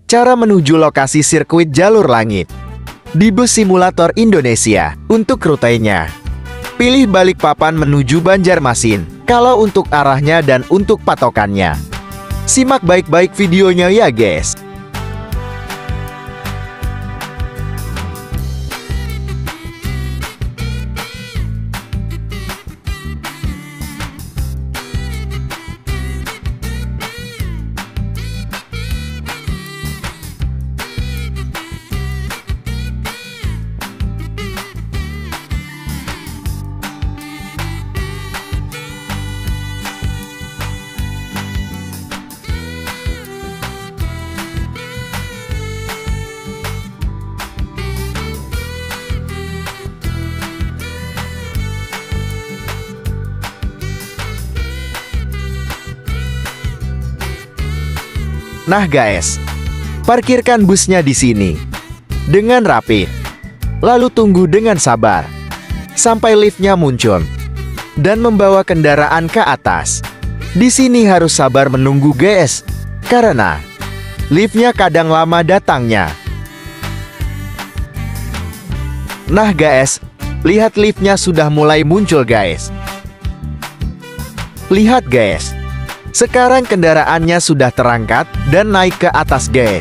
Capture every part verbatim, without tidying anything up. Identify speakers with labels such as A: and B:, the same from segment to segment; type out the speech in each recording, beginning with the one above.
A: Cara menuju lokasi sirkuit jalur langit di Bus Simulator Indonesia. Untuk rutenya, pilih Balikpapan menuju Banjarmasin kalau untuk arahnya dan untuk patokannya. Simak baik-baik videonya ya guys. Nah guys, parkirkan busnya di sini dengan rapi. Lalu tunggu dengan sabar sampai liftnya muncul dan membawa kendaraan ke atas. Di sini harus sabar menunggu guys, karena liftnya kadang lama datangnya. Nah guys, lihat liftnya sudah mulai muncul guys. Lihat guys. Sekarang kendaraannya sudah terangkat dan naik ke atas guys.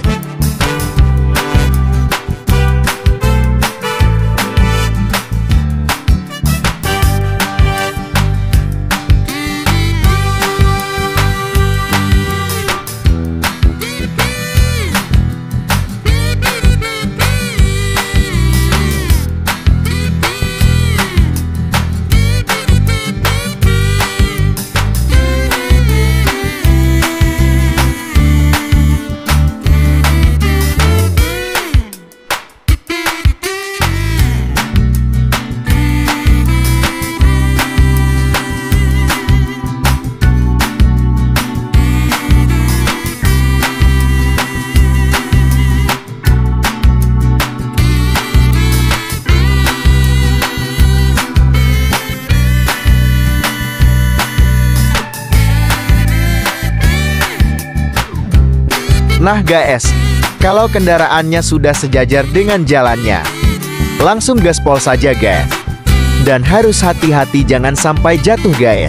A: Nah guys, kalau kendaraannya sudah sejajar dengan jalannya, langsung gaspol saja guys. Dan harus hati-hati jangan sampai jatuh guys.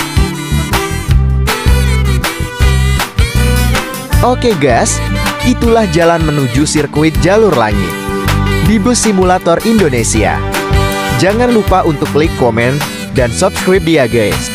A: Oke guys, itulah jalan menuju sirkuit jalur langit di Bus Simulator Indonesia. Jangan lupa untuk klik komen dan subscribe ya guys.